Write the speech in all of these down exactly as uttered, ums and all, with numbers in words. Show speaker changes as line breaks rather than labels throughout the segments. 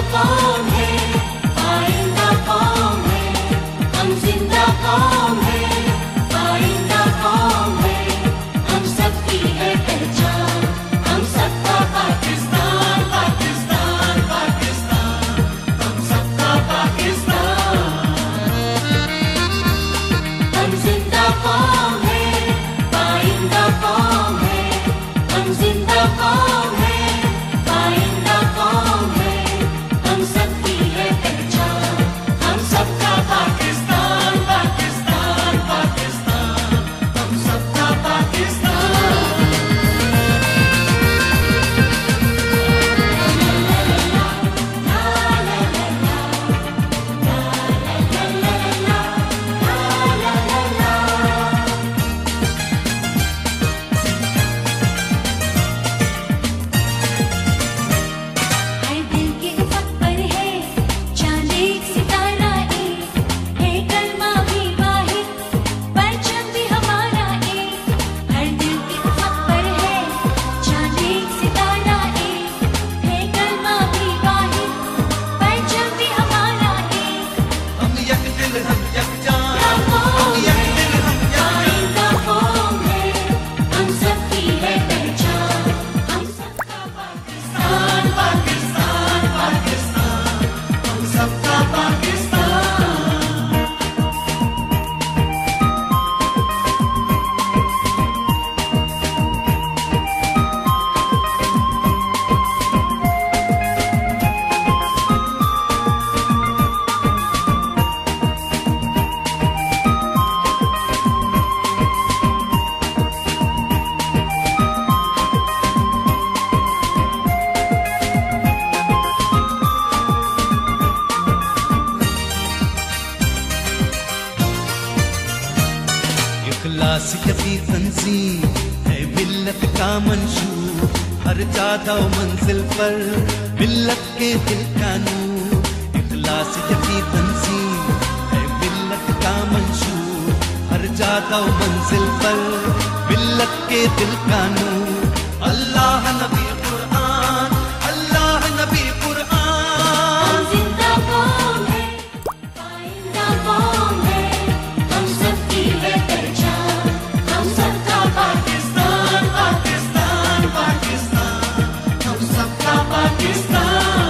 कौम है, आइंदा कौम है, हम जिंदा कौम है, आइंदा कौम है, हम सबकी है पहचान, हम सबका पाकिस्तान, पाकिस्तान, पाकिस्तान, हम सबका पाकिस्तान। हम जिंदा कौम है, आइंदा कौम है, हम जिंदा कौम है, आइंदा कौम है, हम सबकी है पहचान, हम सबका पाकिस्तान, पाकिस्तान, पाकिस्तान, हम सबका पाकिस्तान। हर दिल के उफक पर है चांद एक सितारा एक, है कलमा भी वाहिद, परचम भी हमारा एक। हर दिल के उफक पर है चांद एक सितारा एक, है कलमा भी वाहिद, परचम भी हमारा एक।
हम यक दिल हम यक जान,
कौम
यक
है,
दिल हम यक जान।
आइंदा कौम है, हम सबकी है पहचान, हम सबका पाकिस्तान, पाकिस्तान, पाकिस्तान, हम सबका पाकिस्तान।
इखलास की तंजीम है मिल्लत का मंशूर, हर जादा मंजिल पर मिल्लत के दिल का नूर। इखलास की तंजीम है मिल्लत का मंशूर, हर जादा मंजिल पर मिल्लत के दिल का नूर। अल्लाह नबी कुरान, अल्लाह नबी
हम
कुरान।
जिंदा कौम है, आइंदा कौम है, हम सबकी है पहचान, हम सबका पाकिस्तान, पाकिस्तान, पाकिस्तान, हम सबका पाकिस्तान।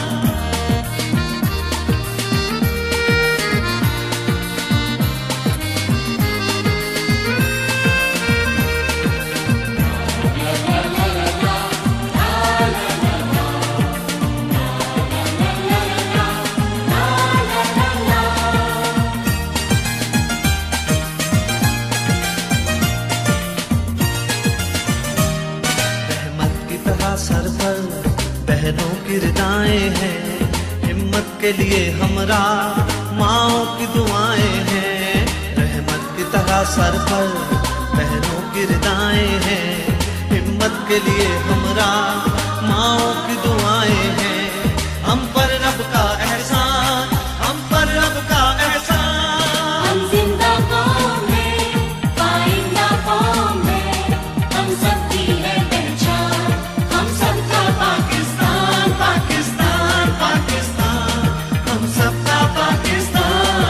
रहमत की तरह सर पर बहनों की रिदाएं हैं, हिम्मत के लिए हमरा माओ की दुआएं हैं। रहमत की तरह सर पर बहनों की रिदाएं हैं, हिम्मत के लिए हमरा माओ की दुआएं हैं। हम पर रब का एहसान, हम पर रब का एहसान।
हम जिंदा कौम है, आइंदा कौम है, हम सबकी है पहचान, हम सबका पाकिस्तान, पाकिस्तान, पाकिस्तान,
हम सबका पाकिस्तान।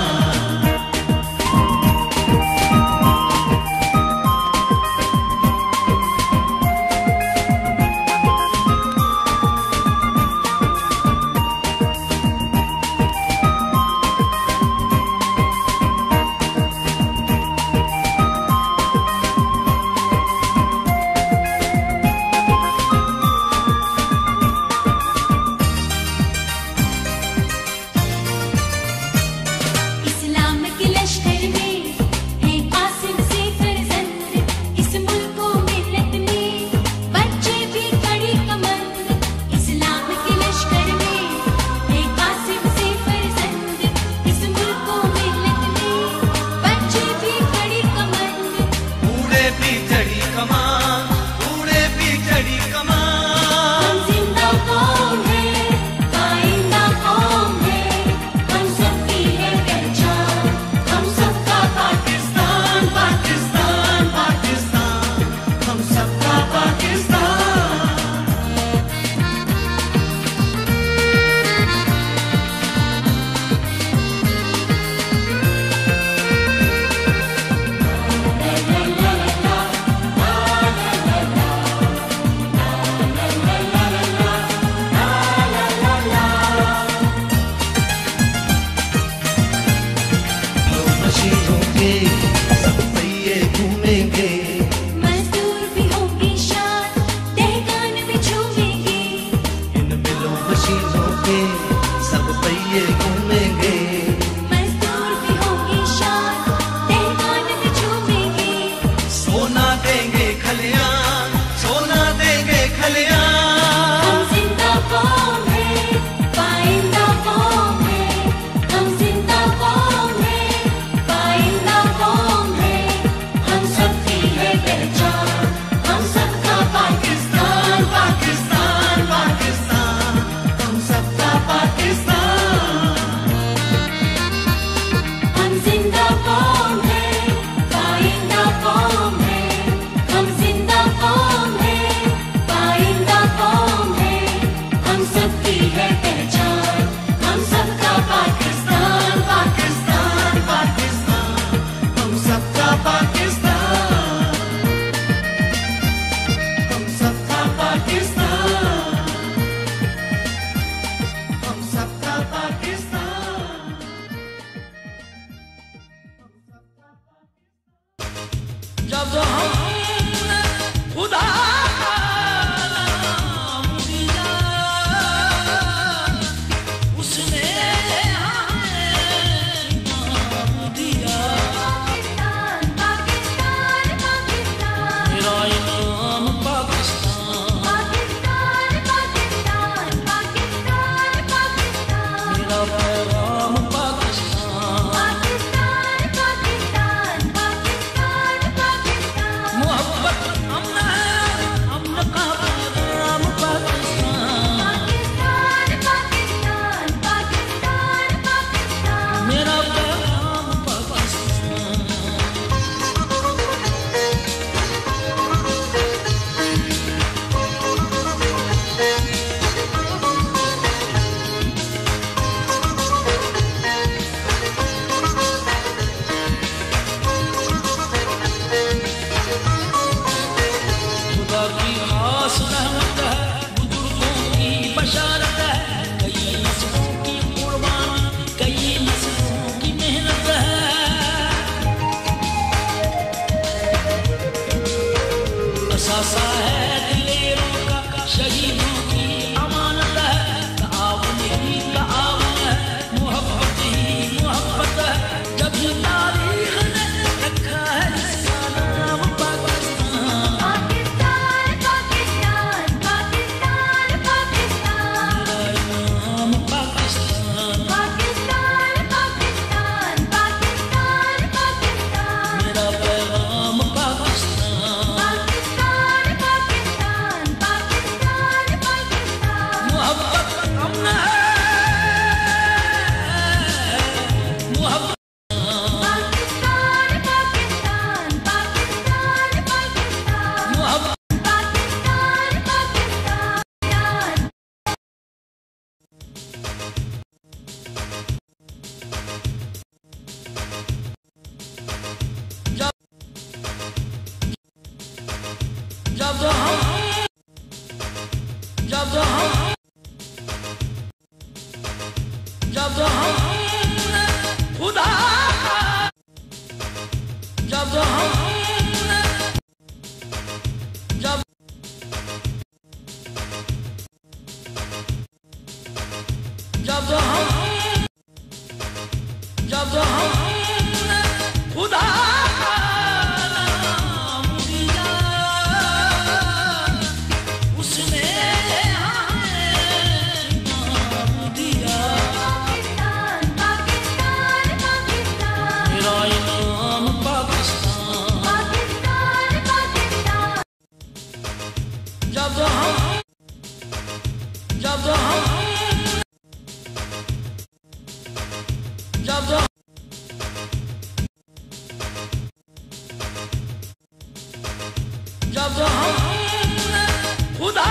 खुदा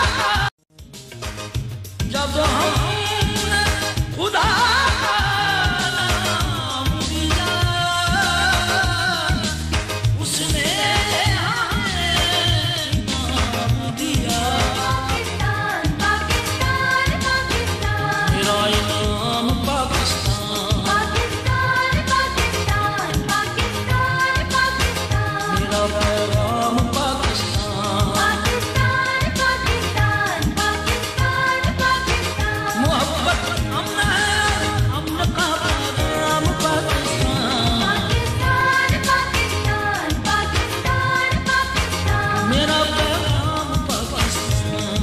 जब हमने खुदा नाम दिया उसने हमें नाम दिया
पाकिस्तान पाकिस्तान पाकिस्तान
मेरा इनाम पाकिस्तान
पाकिस्तान पाकिस्तान पाकिस्तान पाकिस्तान
मेरा पैगाम पाकिस्तान
पाकिस्तान पाकिस्तान पाकिस्तान पाकिस्तान
मोहब्बत अमन है अमन का पैगाम पाकिस्तान
पाकिस्तान पाकिस्तान पाकिस्तान पाकिस्तान
मेरा पैगाम पाकिस्तान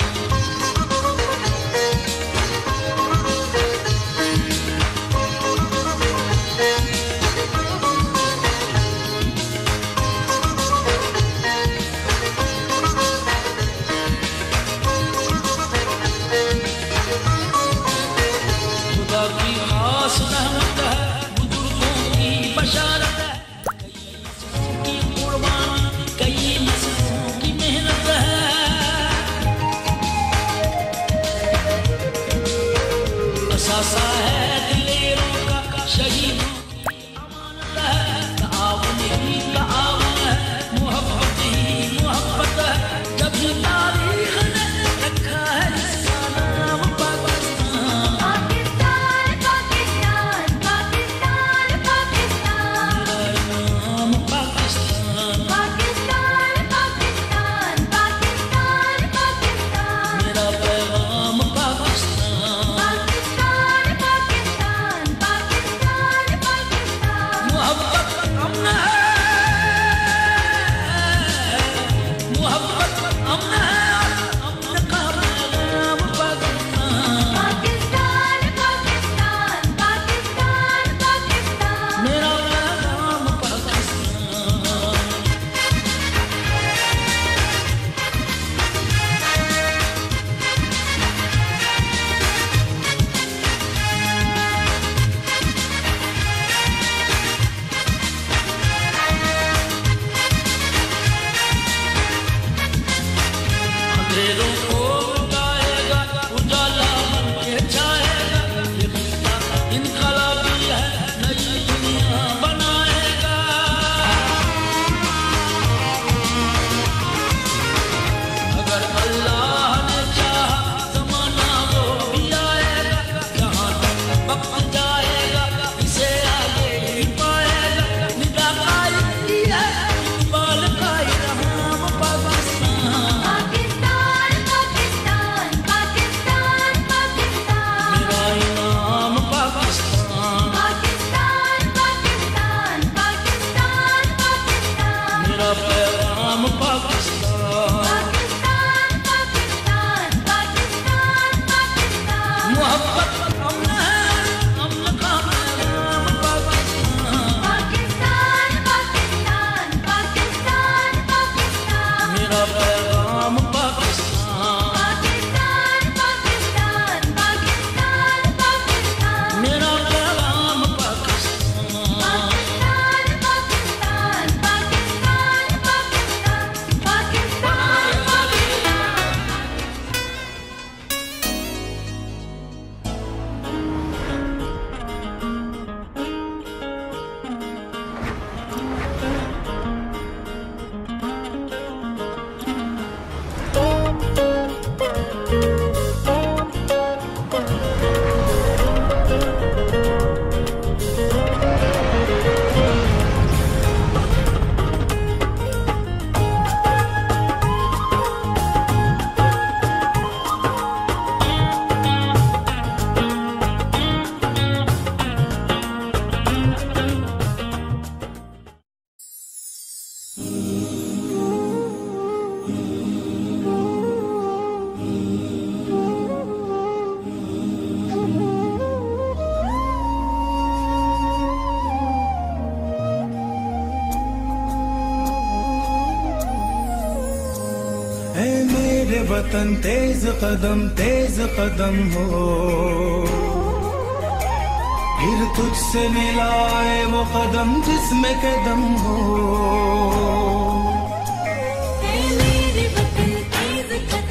खुदा की खास रहमत है बुजुर्गों की बशारत है कई नस्लों की कुर्बानी कई नस्लों की मेहनत है असासा है दिलेरों का शहीदों की अमानत है ताउन ही ताउन है मोहब्बत ही मोहब्बत है जब ही तारीख ने रखा है इसका नाम पाकिस्तान
पाकिस्तान पाकिस्तान पाकिस्तान पाकिस्तान
मेरा नाम पाकिस्तान
पाकिस्तान पाकिस्तान पाकिस्तान पाकिस्तान
मेरा पैगाम पाकिस्तान
पाकिस्तान पाकिस्तान पाकिस्तान पाकिस्तान
मोहब्बत अमन है मोहब्बत अमन है अमन का पैगाम पाकिस्तान
पाकिस्तान पाकिस्तान पाकिस्तान पाकिस्तान
मेरा पैगाम पाकिस्तान अंधेरों को मिटाएगा उजाला बन के छाएगा ये खिस्सा इनकलाबी है नई दुनिया बनाएगा अगर अल्लाह ने चाहा जमाना वो भी आएगा जहाँ तक वक्त जाएगा इसे आगे ही पाएगा निदा कायम की है इकबाल का इल्हाम पाकिस्तान
पाकिस्तान पाकिस्तान पाकिस्तान पाकिस्तान
मेरा इनाम पाकिस्तान
पाकिस्तान पाकिस्तान पाकिस्तान पाकिस्तान
मेरा पैगाम पाकिस्तान
पाकिस्तान पाकिस्तान पाकिस्तान पाकिस्तान
मोहब्बत अमन है अमन का पैगाम पाकिस्तान
पाकिस्तान पाकिस्तान पाकिस्तान पाकिस्तान
मेरा पैगाम पाकिस्तान
पाकिस्तान पाकिस्तान पाकिस्तान पाकिस्तान
मेरा पैगाम पाकिस्तान
पाकिस्तान पाकिस्तान पाकिस्तान पाकिस्तान पाकिस्तान
वतन तेज कदम तेज कदम हो, फिर तुझसे मिलाए वो कदम जिसमें कदम हो।
मेरे वतन तेज कदम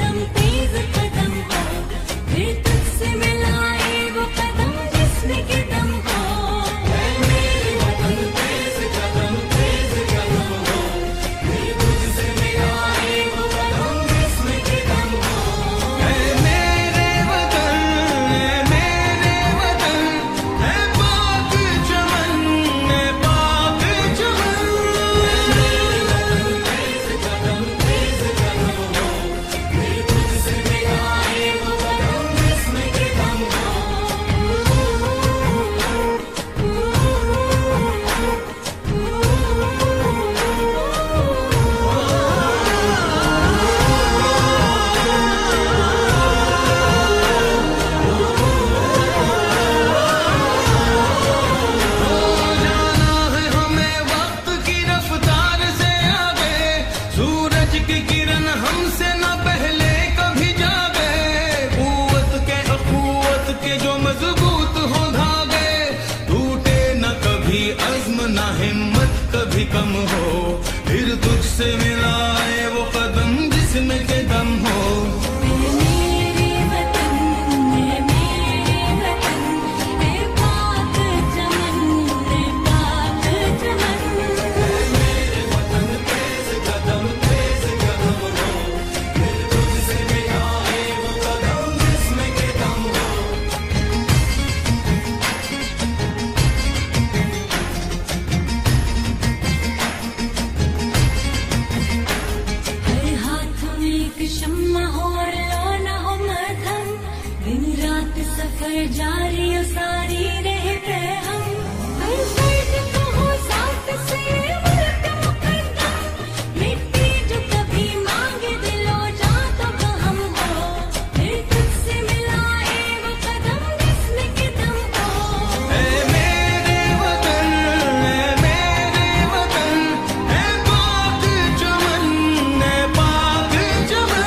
शम्मा हो और लो न हो मध्यम, दिन रात सफर जारी और सारी रहते हम। हर फर्द को हो साथ से मुल्क मुकद्दम, मिट्टी जो कभी मांगे दिलो जा तो हम हो, फिर तुझसे मिलाए वो कदम जिसमें के दम हो।
ऐ मेरे वतन, ऐ मेरे वतन, ऐ पाक चमन, ऐ पाक चमन।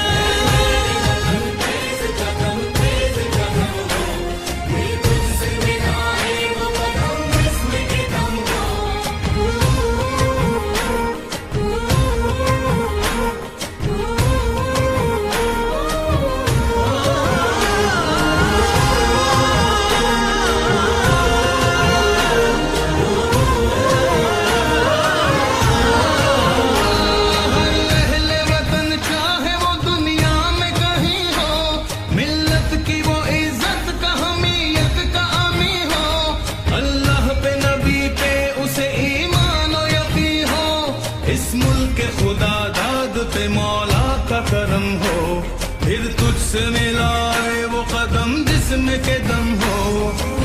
तेज कदम, तेज कदम हो, फिर तुझसे मिलाए वो कदम जिसमें के दम हो। अहले वतन चाहे वो दुनिया में कहीं हो, मिल्लत की वो इज्जत का हमीयत का आमी हो, अल्लाह पे नबी पे उसे ईमान और यकीन हो, इस मुल्क के खुदा दाद पे मौला का करम हो, फिर तुझसे मिलाए वो कदम जिसमें के दम हो।